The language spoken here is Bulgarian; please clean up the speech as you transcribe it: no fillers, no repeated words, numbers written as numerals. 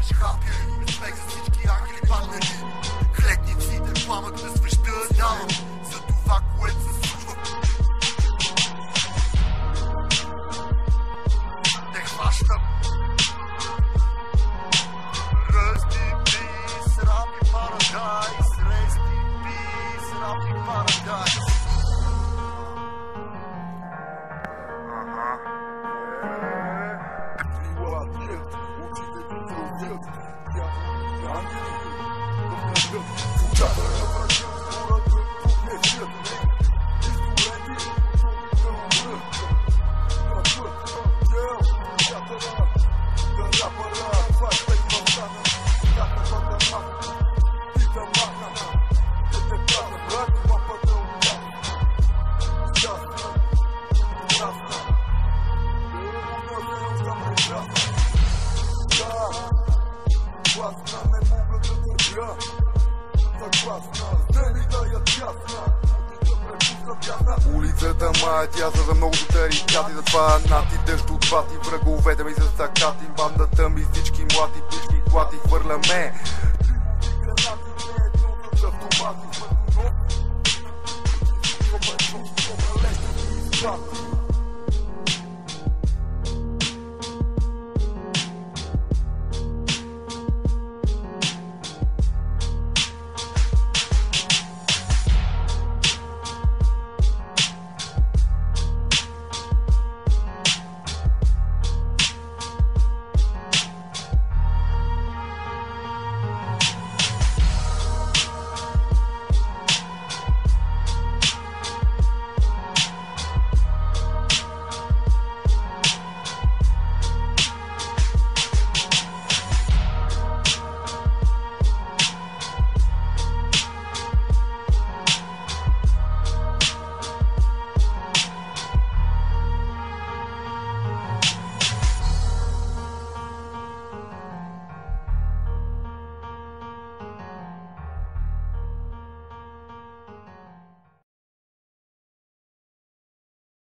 Weź kapie, respekt za zniczki, ангели паднали. Хлебниците пламък да свещат, давам за това, което се случва. Не хващам. Rest in peace, rap in paradise. Rest in peace, rap in paradise. Улицата ма е тясна за много тарикати, затова нати дъжд от бати, враговете ми са сакати, бандата ми всички млати, пички хвати, хвърляме. Автомати,